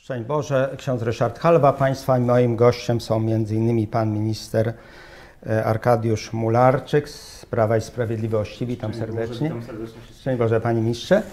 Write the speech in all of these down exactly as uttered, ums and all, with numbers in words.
Szczęść Boże, ksiądz Ryszard Halba. Państwa i moim gościem są między innymi pan minister Arkadiusz Mularczyk z Prawa i Sprawiedliwości. Witam serdecznie. Witam serdecznie. Szczęść Boże, panie ministrze.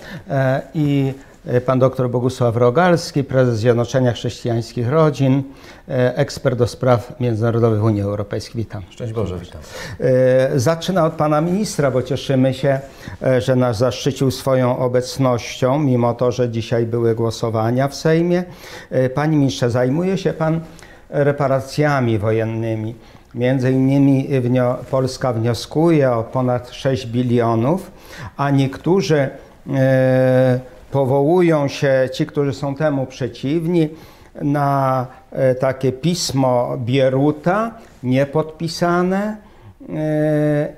I pan doktor Bogusław Rogalski, prezes Zjednoczenia Chrześcijańskich Rodzin, ekspert do spraw międzynarodowych Unii Europejskiej. Witam. Szczęść Boże, witam. Zacznę od pana ministra, bo cieszymy się, że nas zaszczycił swoją obecnością, mimo to, że dzisiaj były głosowania w Sejmie. Panie ministrze, zajmuje się pan reparacjami wojennymi. Między innymi wnio- Polska wnioskuje o ponad sześć bilionów, a niektórzy e, powołują się, ci, którzy są temu przeciwni, na e, takie pismo Bieruta, niepodpisane e,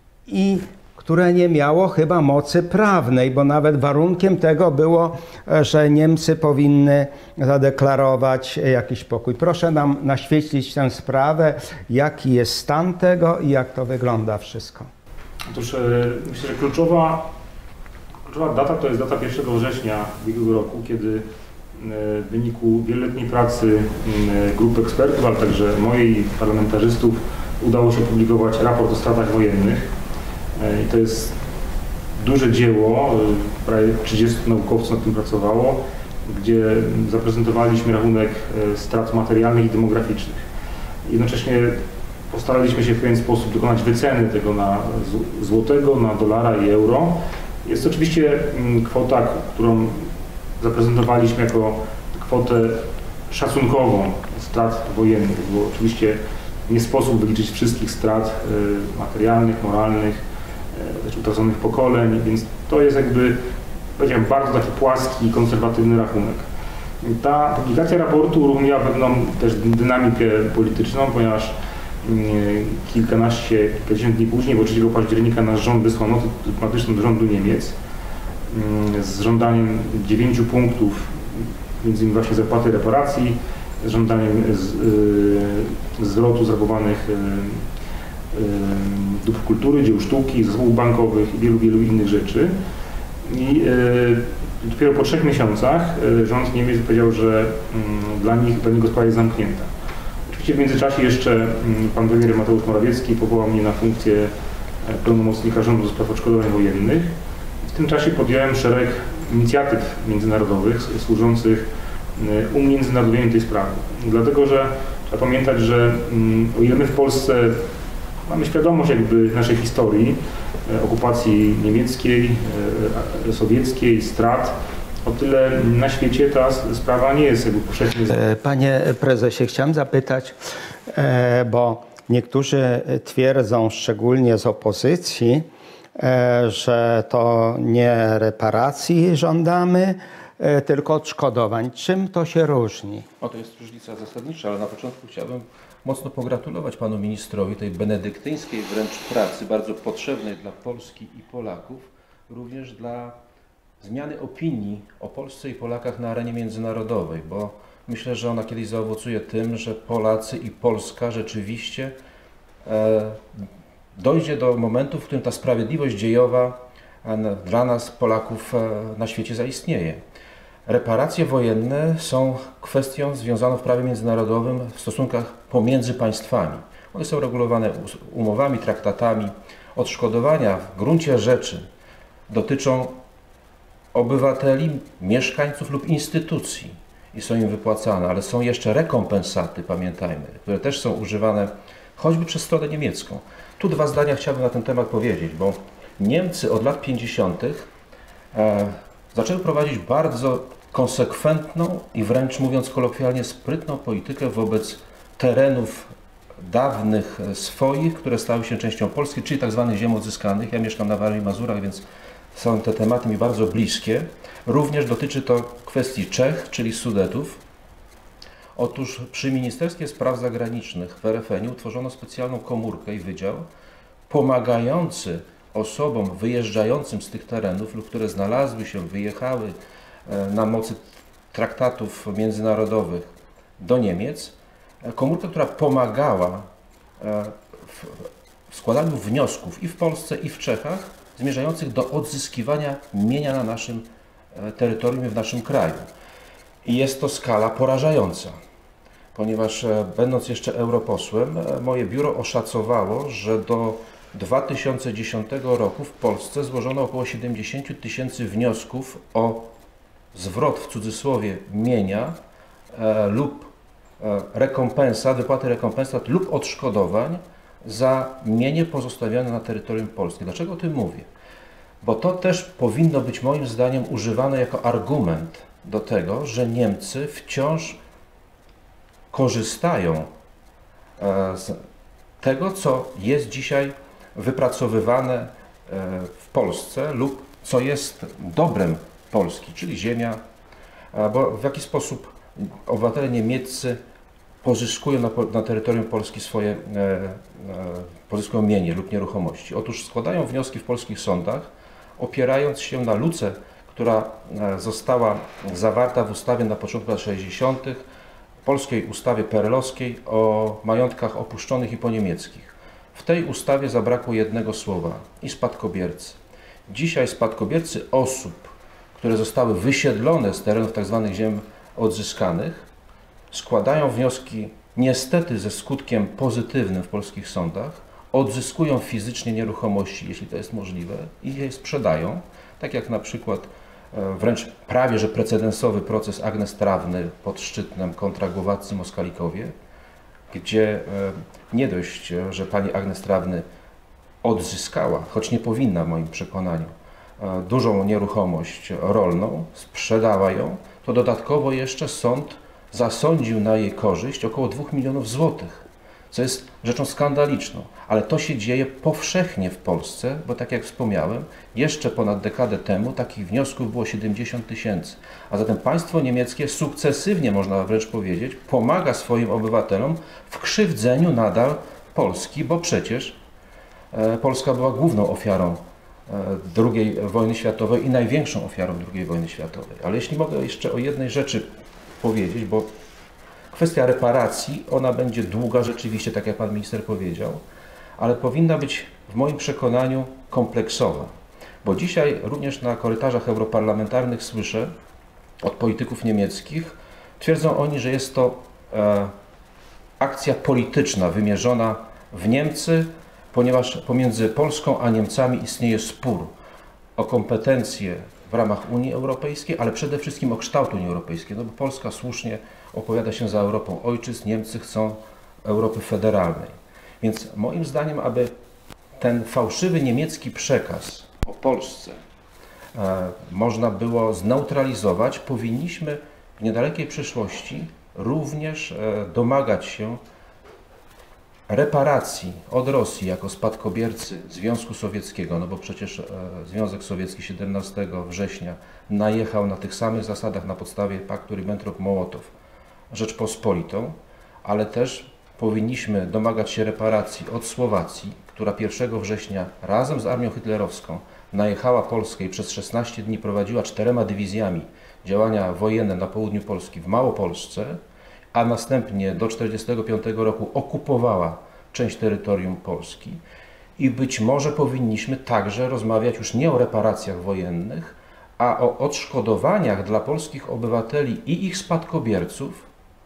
i które nie miało chyba mocy prawnej, bo nawet warunkiem tego było, że Niemcy powinny zadeklarować jakiś pokój. Proszę nam naświetlić tę sprawę, jaki jest stan tego i jak to wygląda wszystko. Otóż myślę, że kluczowa, kluczowa data to jest data pierwszego września ubiegłego roku, kiedy w wyniku wieloletniej pracy grup ekspertów, ale także mojej parlamentarzystów udało się opublikować raport o stratach wojennych. I to jest duże dzieło, prawie trzydziestu naukowców nad tym pracowało, gdzie zaprezentowaliśmy rachunek strat materialnych i demograficznych. Jednocześnie postaraliśmy się w pewien sposób dokonać wyceny tego na złotego, na dolara i euro. Jest to oczywiście kwota, którą zaprezentowaliśmy jako kwotę szacunkową strat wojennych, bo oczywiście nie sposób wyliczyć wszystkich strat materialnych, moralnych, też utraconych pokoleń, więc to jest jakby, powiedziałem, bardzo taki płaski i konserwatywny rachunek. Ta publikacja raportu uruchomiła pewną też dynamikę polityczną, ponieważ kilkanaście, kilkadziesiąt dni później, bo trzeciego października nasz rząd wysłał notę dyplomatyczną do rządu Niemiec z żądaniem dziewięciu punktów, między innymi właśnie zapłaty reparacji, z żądaniem z, yy, zwrotu zrabowanych yy, dóbr kultury, dzieł sztuki, zasobów bankowych i wielu, wielu innych rzeczy. I y, dopiero po trzech miesiącach y, rząd Niemiec powiedział, że y, dla nich, dla niego sprawa jest zamknięta. Oczywiście w międzyczasie jeszcze y, pan premier Mateusz Morawiecki powołał mnie na funkcję y, pełnomocnika rządu do spraw odszkodowań wojennych. W tym czasie podjąłem szereg inicjatyw międzynarodowych służących y, umiędzynarodowieniu tej sprawy. Dlatego, że trzeba pamiętać, że y, o ile my w Polsce mamy świadomość jakby naszej historii, okupacji niemieckiej, sowieckiej, strat. O tyle na świecie ta sprawa nie jest jakby powszechnie... Panie prezesie, chciałem zapytać, bo niektórzy twierdzą, szczególnie z opozycji, że to nie reparacji żądamy, tylko odszkodowań. Czym to się różni? O, to jest różnica zasadnicza, ale na początku chciałbym mocno pogratulować panu ministrowi tej benedyktyńskiej wręcz pracy, bardzo potrzebnej dla Polski i Polaków, również dla zmiany opinii o Polsce i Polakach na arenie międzynarodowej, bo myślę, że ona kiedyś zaowocuje tym, że Polacy i Polska rzeczywiście e, dojdzie do momentu, w którym ta sprawiedliwość dziejowa e, dla nas, Polaków, e, na świecie zaistnieje. Reparacje wojenne są kwestią związaną w prawie międzynarodowym w stosunkach pomiędzy państwami. One są regulowane umowami, traktatami. Odszkodowania w gruncie rzeczy dotyczą obywateli, mieszkańców lub instytucji i są im wypłacane, ale są jeszcze rekompensaty, pamiętajmy, które też są używane choćby przez stronę niemiecką. Tu dwa zdania chciałbym na ten temat powiedzieć, bo Niemcy od lat pięćdziesiątych e, zaczęły prowadzić bardzo konsekwentną i wręcz mówiąc kolokwialnie sprytną politykę wobec terenów dawnych swoich, które stały się częścią Polski, czyli tak zwanych ziem odzyskanych. Ja mieszkam na Warmii i Mazurach, więc są te tematy mi bardzo bliskie. Również dotyczy to kwestii Czech, czyli Sudetów. Otóż przy Ministerstwie Spraw Zagranicznych w er ef en ie utworzono specjalną komórkę i wydział pomagający osobom wyjeżdżającym z tych terenów lub które znalazły się, wyjechały na mocy traktatów międzynarodowych do Niemiec. Komórka, która pomagała w składaniu wniosków i w Polsce, i w Czechach zmierzających do odzyskiwania mienia na naszym terytorium i w naszym kraju. I jest to skala porażająca, ponieważ będąc jeszcze europosłem, moje biuro oszacowało, że do dwa tysiące dziesiątego roku w Polsce złożono około siedemdziesiąt tysięcy wniosków o zwrot w cudzysłowie mienia e, lub e, rekompensat, wypłaty rekompensat lub odszkodowań za mienie pozostawione na terytorium Polski. Dlaczego o tym mówię? Bo to też powinno być moim zdaniem używane jako argument do tego, że Niemcy wciąż korzystają e, z tego, co jest dzisiaj wypracowywane e, w Polsce lub co jest dobrem Polski, czyli ziemia, bo w jaki sposób obywatele niemieccy pozyskują na, na terytorium Polski swoje, e, e, pozyskują mienie lub nieruchomości. Otóż składają wnioski w polskich sądach, opierając się na luce, która została zawarta w ustawie na początku lat sześćdziesiątych, polskiej ustawie perelowskiej o majątkach opuszczonych i poniemieckich. W tej ustawie zabrakło jednego słowa i spadkobiercy. Dzisiaj spadkobiercy osób, które zostały wysiedlone z terenów tzw. ziem odzyskanych, składają wnioski niestety ze skutkiem pozytywnym w polskich sądach, odzyskują fizycznie nieruchomości, jeśli to jest możliwe, i je sprzedają, tak jak na przykład wręcz prawie że precedensowy proces Agnes Trawny pod Szczytnem kontra Głowaccy Moskalikowie, gdzie nie dość, że pani Agnes Trawny odzyskała, choć nie powinna w moim przekonaniu, dużą nieruchomość rolną, sprzedała ją, to dodatkowo jeszcze sąd zasądził na jej korzyść około dwóch milionów złotych, co jest rzeczą skandaliczną. Ale to się dzieje powszechnie w Polsce, bo tak jak wspomniałem, jeszcze ponad dekadę temu takich wniosków było siedemdziesiąt tysięcy. A zatem państwo niemieckie sukcesywnie, można wręcz powiedzieć, pomaga swoim obywatelom w krzywdzeniu nadal Polski, bo przecież Polska była główną ofiarą drugiej wojny światowej i największą ofiarą drugiej wojny światowej. Ale jeśli mogę jeszcze o jednej rzeczy powiedzieć, bo kwestia reparacji, ona będzie długa rzeczywiście, tak jak pan minister powiedział, ale powinna być w moim przekonaniu kompleksowa. Bo dzisiaj również na korytarzach europarlamentarnych słyszę od polityków niemieckich, twierdzą oni, że jest to e, akcja polityczna wymierzona w Niemcy, ponieważ pomiędzy Polską a Niemcami istnieje spór o kompetencje w ramach Unii Europejskiej, ale przede wszystkim o kształt Unii Europejskiej, no bo Polska słusznie opowiada się za Europą ojczyzn, Niemcy chcą Europy federalnej. Więc moim zdaniem, aby ten fałszywy niemiecki przekaz o Polsce e, można było zneutralizować, powinniśmy w niedalekiej przyszłości również e, domagać się reparacji od Rosji jako spadkobiercy Związku Sowieckiego, no bo przecież e, Związek Sowiecki siedemnastego września najechał na tych samych zasadach na podstawie paktu Ribbentrop-Mołotow Rzeczpospolitą, ale też powinniśmy domagać się reparacji od Słowacji, która pierwszego września razem z armią hitlerowską najechała Polskę i przez szesnaście dni prowadziła czterema dywizjami działania wojenne na południu Polski w Małopolsce, a następnie do tysiąc dziewięćset czterdziestego piątego roku okupowała część terytorium Polski. I być może powinniśmy także rozmawiać już nie o reparacjach wojennych, a o odszkodowaniach dla polskich obywateli i ich spadkobierców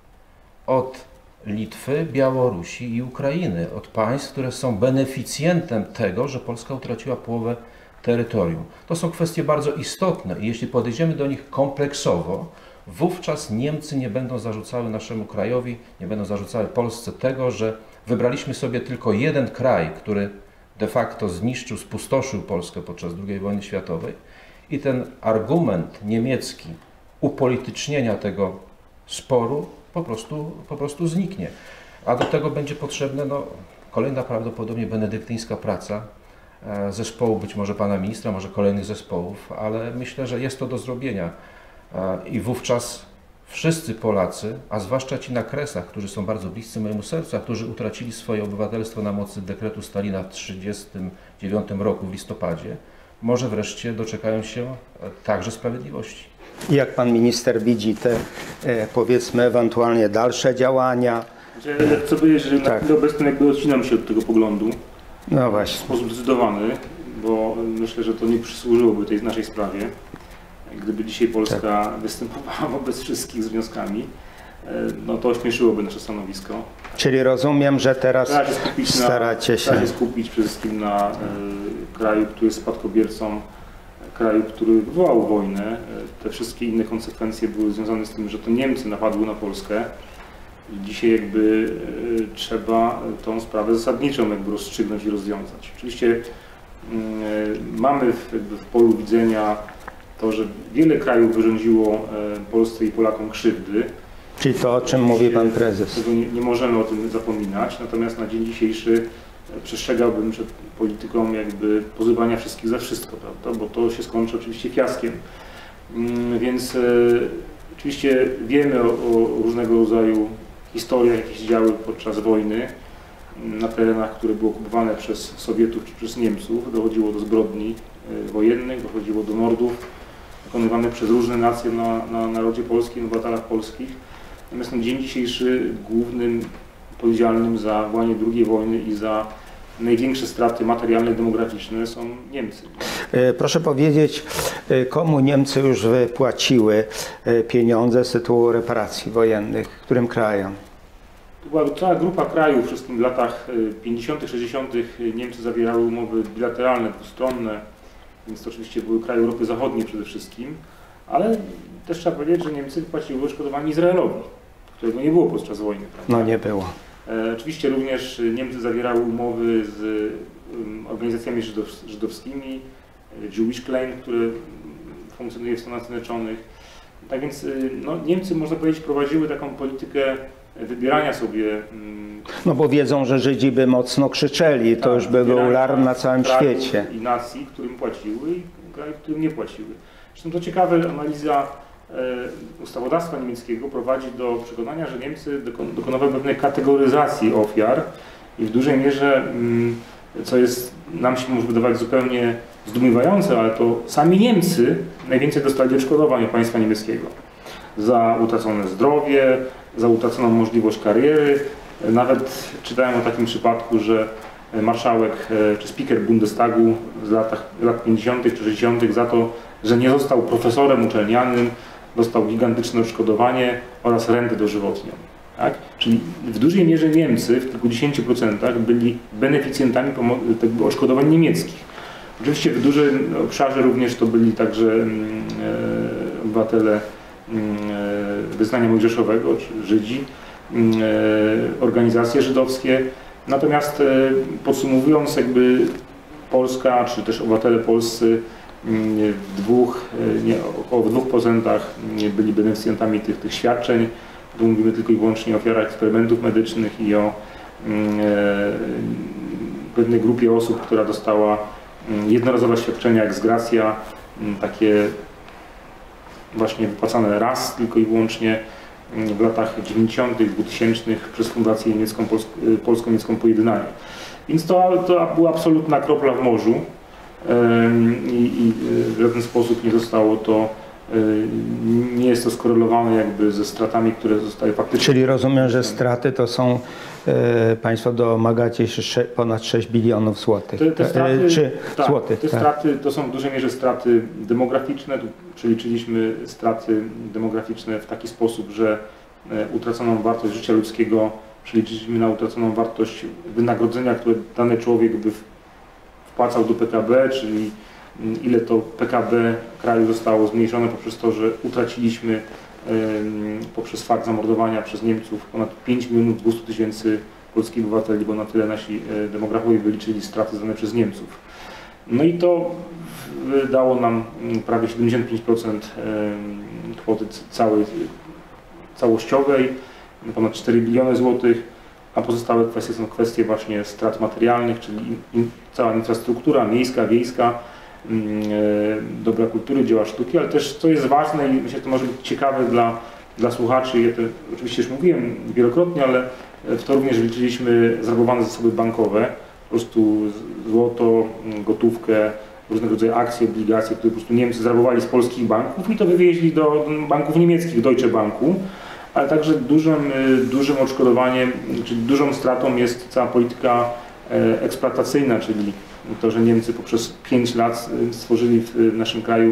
od Litwy, Białorusi i Ukrainy, od państw, które są beneficjentem tego, że Polska utraciła połowę terytorium. To są kwestie bardzo istotne i jeśli podejdziemy do nich kompleksowo, wówczas Niemcy nie będą zarzucały naszemu krajowi, nie będą zarzucały Polsce tego, że wybraliśmy sobie tylko jeden kraj, który de facto zniszczył, spustoszył Polskę podczas drugiej wojny światowej i ten argument niemiecki upolitycznienia tego sporu po prostu, po prostu zniknie. A do tego będzie potrzebna no, kolejna prawdopodobnie benedyktyńska praca zespołu, być może pana ministra, może kolejnych zespołów, ale myślę, że jest to do zrobienia. I wówczas wszyscy Polacy, a zwłaszcza ci na Kresach, którzy są bardzo bliscy mojemu sercu, a którzy utracili swoje obywatelstwo na mocy dekretu Stalina w tysiąc dziewięćset trzydziestym dziewiątym roku w listopadzie, może wreszcie doczekają się także sprawiedliwości. I jak pan minister widzi te, e, powiedzmy, ewentualnie dalsze działania? Ja chcę powiedzieć, że Tak. na chwilę obecną jakby odcinam się od tego poglądu No w właśnie. sposób zdecydowany, bo myślę, że to nie przysłużyłoby tej naszej sprawie. Gdyby dzisiaj Polska tak. występowała wobec wszystkich z wnioskami, no to ośmieszyłoby nasze stanowisko. Czyli rozumiem, że teraz staracie się. Staracie się skupić przede wszystkim na y, kraju, który jest spadkobiercą, kraju, który wywołał wojnę. Te wszystkie inne konsekwencje były związane z tym, że to Niemcy napadły na Polskę. I dzisiaj jakby y, trzeba tą sprawę zasadniczą jakby rozstrzygnąć i rozwiązać. Oczywiście y, mamy w, jakby w polu widzenia to, że wiele krajów wyrządziło y, Polsce i Polakom krzywdy. Czyli to, o czym mówi pan prezes. Tego nie, nie możemy o tym zapominać, natomiast na dzień dzisiejszy przestrzegałbym przed polityką jakby pozywania wszystkich za wszystko, prawda? Bo to się skończy oczywiście fiaskiem. Więc e, oczywiście wiemy o, o różnego rodzaju historiach, jakie się działy podczas wojny na terenach, które były okupowane przez Sowietów czy przez Niemców. Dochodziło do zbrodni e, wojennych, dochodziło do mordów dokonywanych przez różne nacje na, na narodzie polskim, na obywatelach polskich. Natomiast na dzień dzisiejszy głównym odpowiedzialnym za włanie drugiej wojny i za największe straty materialne i demograficzne są Niemcy. Proszę powiedzieć, komu Niemcy już wypłaciły pieniądze z tytułu reparacji wojennych? Którym krajom? To była cała grupa krajów. Wszystkim w latach pięćdziesiątych, sześćdziesiątych Niemcy zawierały umowy bilateralne, dwustronne, więc to oczywiście były kraje Europy Zachodniej przede wszystkim, ale też trzeba powiedzieć, że Niemcy wypłaciły odszkodowanie Izraelowi, którego nie było podczas wojny. Prawda? No nie było. E, oczywiście również Niemcy zawierały umowy z um, organizacjami żydow, żydowskimi, Jewish Klein, które funkcjonuje w Stanach Zjednoczonych. Tak więc no, Niemcy, można powiedzieć, prowadziły taką politykę wybierania sobie... Um, no bo wiedzą, że Żydzi by mocno krzyczeli, to tak, już by był alarm na całym świecie. I nacji, którym płaciły i krajów, którym nie płaciły. Zresztą to ciekawe, analiza ustawodawstwa niemieckiego prowadzi do przekonania, że Niemcy dokonały pewnej kategoryzacji ofiar i w dużej mierze, co jest, nam się może wydawać zupełnie zdumiewające, ale to sami Niemcy najwięcej dostali odszkodowań od państwa niemieckiego za utracone zdrowie, za utraconą możliwość kariery. Nawet czytałem o takim przypadku, że marszałek czy speaker Bundestagu z latach, lat pięćdziesiątych czy sześćdziesiątych za to, że nie został profesorem uczelnianym, dostał gigantyczne odszkodowanie oraz rentę dożywotnią. Tak? Czyli w dużej mierze Niemcy w kilkudziesięciu procentach byli beneficjentami tego odszkodowań niemieckich. Oczywiście w dużym obszarze również to byli także e, obywatele e, wyznania mojżeszowego, czy Żydzi, e, organizacje żydowskie. Natomiast e, podsumowując, jakby Polska, czy też obywatele polscy w dwóch, nie, około w dwóch procentach byli beneficjentami tych, tych świadczeń. Tu mówimy tylko i wyłącznie o ofiarach eksperymentów medycznych i o e, pewnej grupie osób, która dostała jednorazowe świadczenia ex gratia, takie właśnie wypłacane raz tylko i wyłącznie w latach dziewięćdziesiątych, dwutysięcznych przez Fundację Niemiecką, Polsko-Niemiecką Pojednanie. Więc to, to była absolutna kropla w morzu. I, i w żaden sposób nie zostało to, nie jest to skorelowane jakby ze stratami, które zostały faktycznie... Czyli rozumiem, że straty to są, e, Państwo domagacie się ponad sześć bilionów złotych. Te, te straty, e, czy tak, złotych, te tak. straty to są w dużej mierze straty demograficzne. Tu przeliczyliśmy straty demograficzne w taki sposób, że utraconą wartość życia ludzkiego przeliczyliśmy na utraconą wartość wynagrodzenia, które dany człowiek by wpłacał do P K B, czyli ile to P K B kraju zostało zmniejszone poprzez to, że utraciliśmy poprzez fakt zamordowania przez Niemców ponad pięć milionów dwieście tysięcy polskich obywateli, bo na tyle nasi demografowie wyliczyli straty zdane przez Niemców. No i to dało nam prawie siedemdziesiąt pięć procent kwoty całej, całościowej, ponad cztery biliony złotych, a pozostałe kwestie są kwestie właśnie strat materialnych, czyli in, cała infrastruktura miejska, wiejska, yy, dobra kultury, dzieła sztuki, ale też co jest ważne i myślę, że to może być ciekawe dla, dla słuchaczy, ja to oczywiście już mówiłem wielokrotnie, ale w to również liczyliśmy zrabowane zasoby bankowe, po prostu złoto, gotówkę, różnego rodzaju akcje, obligacje, które po prostu Niemcy zrabowali z polskich banków i to wywieźli do banków niemieckich, Deutsche Banku. Ale także dużym, dużym odszkodowaniem, czyli dużą stratą jest cała polityka eksploatacyjna, czyli to, że Niemcy poprzez pięć lat stworzyli w naszym kraju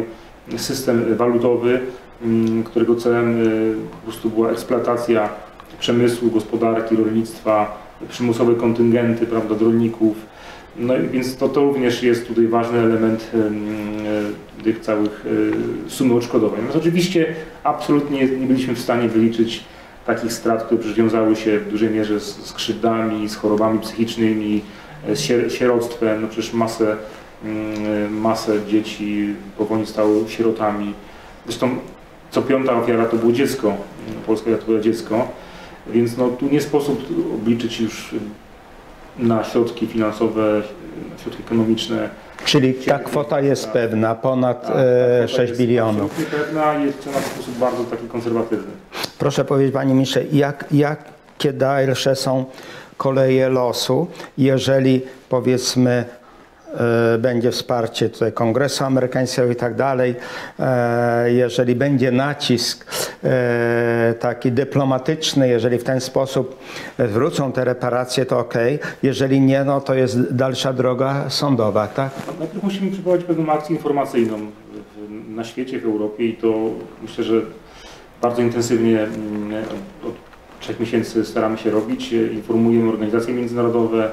system walutowy, którego celem po prostu była eksploatacja przemysłu, gospodarki, rolnictwa, przymusowe kontyngenty, prawda, rolników. No więc to, to również jest tutaj ważny element tych całych sumy odszkodowań. No oczywiście absolutnie nie byliśmy w stanie wyliczyć takich strat, które przecież wiązały się w dużej mierze z, z krzywdami, z chorobami psychicznymi, z sieroctwem. No przecież masę, masę dzieci po wojnie stało sierotami. Zresztą co piąta ofiara to było dziecko, Polska to było dziecko, więc no, tu nie sposób obliczyć już na środki finansowe, na środki ekonomiczne. Czyli ta kwota jest tak, pewna, ponad tak, e, sześć bilionów. Jest pewna i jest w sposób bardzo taki konserwatywny. Proszę powiedzieć, panie ministrze, jak, jakie dalsze są koleje losu, jeżeli powiedzmy e, będzie wsparcie tutaj Kongresu Amerykańskiego i tak dalej, e, jeżeli będzie nacisk e, taki dyplomatyczny, jeżeli w ten sposób zwrócą te reparacje, to ok, jeżeli nie, no to jest dalsza droga sądowa, tak? Najpierw musimy przeprowadzić pewną akcję informacyjną w, na świecie, w Europie i to myślę, że bardzo intensywnie od trzech miesięcy staramy się robić. Informujemy organizacje międzynarodowe,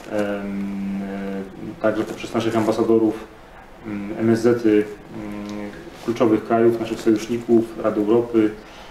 także poprzez naszych ambasadorów, M S Z-y kluczowych krajów, naszych sojuszników, Rady Europy,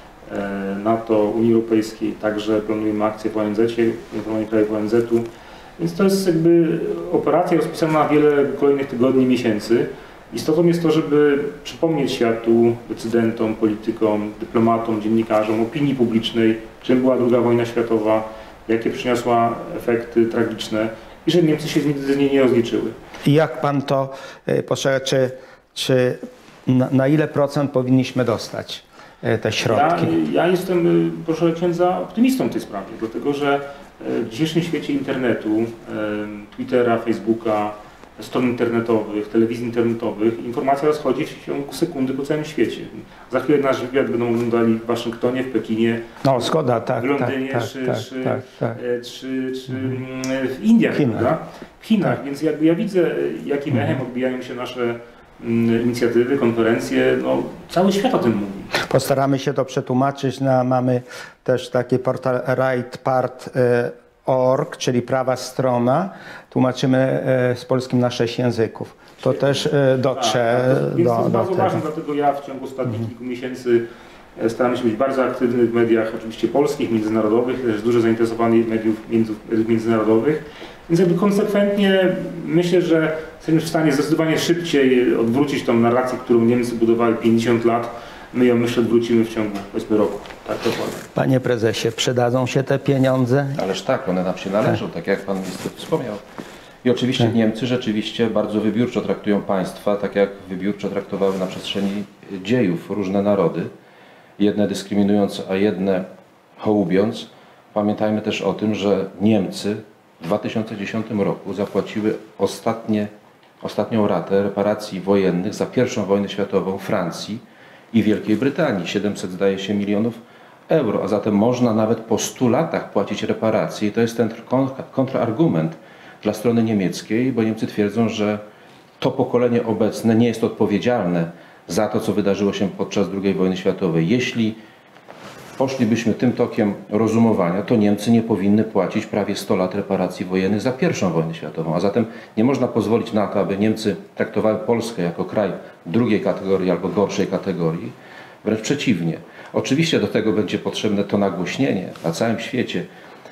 NATO, Unii Europejskiej. Także planujemy akcję w O N Z-cie, informowanie krajów O N Z-u. Więc to jest jakby operacja rozpisana na wiele kolejnych tygodni, miesięcy. Istotą jest to, żeby przypomnieć światu, decydentom, politykom, dyplomatom, dziennikarzom, opinii publicznej, czym była druga wojna światowa, jakie przyniosła efekty tragiczne i że Niemcy się nigdy z niej nie rozliczyły. I jak pan to postrzega, czy, czy na, na ile procent powinniśmy dostać te środki? Ja, ja jestem, proszę księdza, optymistą w tej sprawie, dlatego że w dzisiejszym świecie internetu, Twittera, Facebooka, stron internetowych, telewizji internetowych, informacja rozchodzi w ciągu sekundy po całym świecie. Za chwilę nasz wywiad będą oglądali w Waszyngtonie, w Pekinie, no, zgoda, tak, w Londynie, tak, czy, tak, czy, tak, tak. czy, czy mhm. w Indiach, Chinach. w Chinach. Tak. Więc jakby ja widzę, jakim mhm. echem odbijają się nasze inicjatywy, konferencje, no, cały świat o tym mówi. Postaramy się to przetłumaczyć. Na, mamy też taki portal rightpart kropka org, czyli prawa strona. Tłumaczymy e, z polskim na sześć języków. To Świetnie. też e, dotrze tak, to, do, więc to jest do bardzo tego. ważne, dlatego ja w ciągu ostatnich mhm. kilku miesięcy staramy się być bardzo aktywny w mediach oczywiście polskich, międzynarodowych, też duże zainteresowanie mediów, mediów międzynarodowych. Więc jakby konsekwentnie myślę, że jesteśmy w stanie zdecydowanie szybciej odwrócić tą narrację, którą Niemcy budowali pięćdziesiąt lat. My ją, myślę, odwrócimy w ciągu, powiedzmy, roku. Tak, dokładnie. Panie prezesie, przydadzą się te pieniądze? Ależ tak, one nam się należą, tak, tak jak pan minister wspomniał. I oczywiście tak. Niemcy rzeczywiście bardzo wybiórczo traktują państwa, tak jak wybiórczo traktowały na przestrzeni dziejów różne narody. Jedne dyskryminując, a jedne hołubiąc. Pamiętajmy też o tym, że Niemcy w dwa tysiące dziesiątym roku zapłaciły ostatnie, ostatnią ratę reparacji wojennych za pierwszą wojnę światową Francji i Wielkiej Brytanii. siedemset zdaje się milionów euro, a zatem można nawet po stu latach płacić reparacje i to jest ten kontrargument dla strony niemieckiej, bo Niemcy twierdzą, że to pokolenie obecne nie jest odpowiedzialne za to, co wydarzyło się podczas drugiej wojny światowej. Jeśli poszlibyśmy tym tokiem rozumowania, to Niemcy nie powinny płacić prawie stu lat reparacji wojennych za pierwszą wojnę światową. A zatem nie można pozwolić na to, aby Niemcy traktowały Polskę jako kraj drugiej kategorii albo gorszej kategorii. Wręcz przeciwnie. Oczywiście do tego będzie potrzebne to nagłośnienie na całym świecie,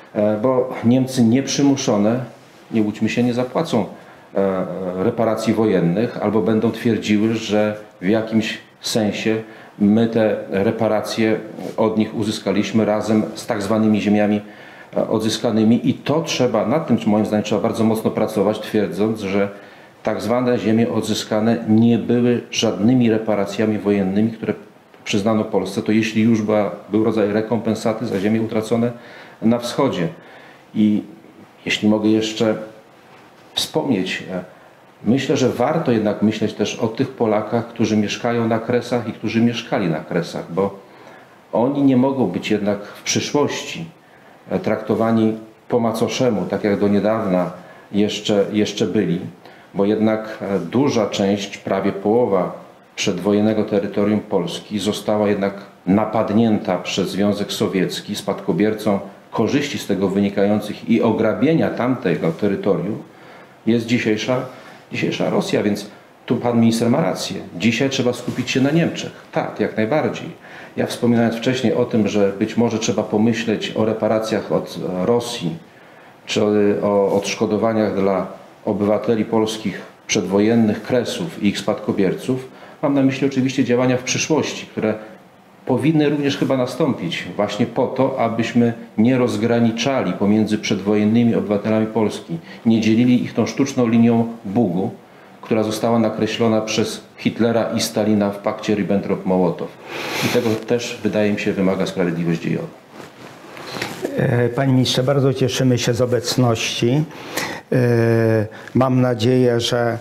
bo Niemcy nieprzymuszone, nie łudźmy się, nie zapłacą reparacji wojennych albo będą twierdziły, że w jakimś sensie my te reparacje od nich uzyskaliśmy razem z tak zwanymi ziemiami odzyskanymi i to trzeba, nad tym moim zdaniem trzeba bardzo mocno pracować, twierdząc, że tak zwane ziemie odzyskane nie były żadnymi reparacjami wojennymi, które przyznano Polsce, to jeśli już była, był rodzaj rekompensaty za ziemie utracone na wschodzie. I jeśli mogę jeszcze wspomnieć, myślę, że warto jednak myśleć też o tych Polakach, którzy mieszkają na Kresach i którzy mieszkali na Kresach, bo oni nie mogą być jednak w przyszłości traktowani po macoszemu, tak jak do niedawna jeszcze, jeszcze byli, bo jednak duża część, prawie połowa przedwojennego terytorium Polski została jednak napadnięta przez Związek Sowiecki, spadkobiercą korzyści z tego wynikających i ograbienia tamtego terytorium jest dzisiejsza, dzisiejsza Rosja, więc tu pan minister ma rację. Dzisiaj trzeba skupić się na Niemczech. Tak, jak najbardziej. Ja wspominając wcześniej o tym, że być może trzeba pomyśleć o reparacjach od Rosji, czy o odszkodowaniach dla obywateli polskich przedwojennych Kresów i ich spadkobierców, mam na myśli oczywiście działania w przyszłości, które powinny również chyba nastąpić właśnie po to, abyśmy nie rozgraniczali pomiędzy przedwojennymi obywatelami Polski, nie dzielili ich tą sztuczną linią Bugu, która została nakreślona przez Hitlera i Stalina w pakcie Ribbentrop-Mołotow. I tego też, wydaje mi się, wymaga sprawiedliwość dziejowa. Panie ministrze, bardzo cieszymy się z obecności. Mam nadzieję, że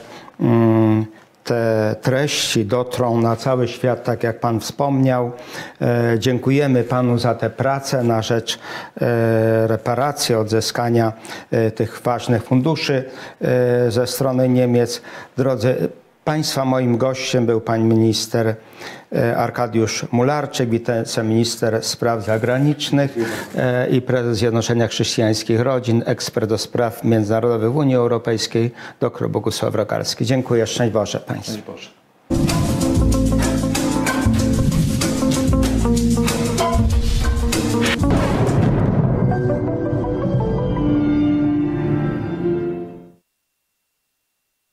te treści dotrą na cały świat, tak jak pan wspomniał. Dziękujemy panu za tę pracę na rzecz reparacji, odzyskania tych ważnych funduszy ze strony Niemiec. Drodzy państwa, moim gościem był pan minister Arkadiusz Mularczyk, wiceminister spraw zagranicznych i prezes Zjednoczenia Chrześcijańskich Rodzin, ekspert do spraw międzynarodowych w Unii Europejskiej, dr Bogusław Rogalski. Dziękuję. Szczęść Boże państwu.